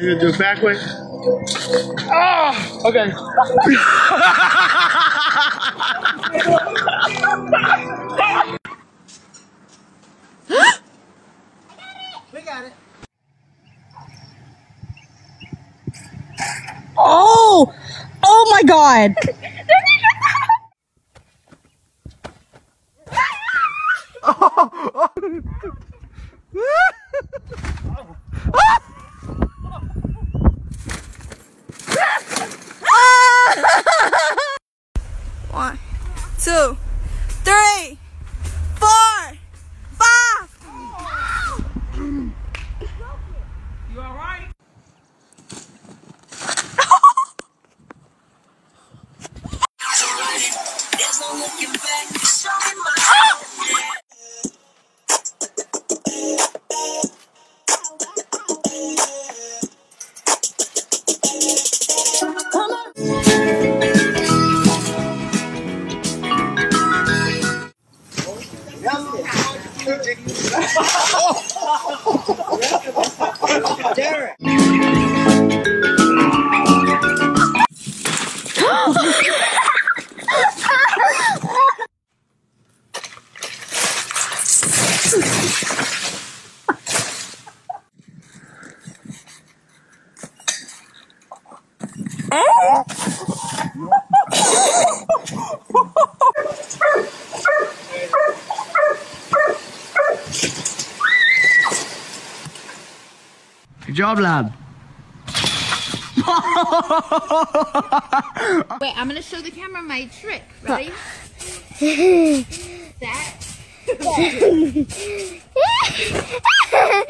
You gonna do it backwards? Oh, okay. We got it. Oh! Oh my god! One, 2, 3, 4, 5. You alright? Derek. Good job, lad. Wait, I'm gonna show the camera my trick. Ready? that.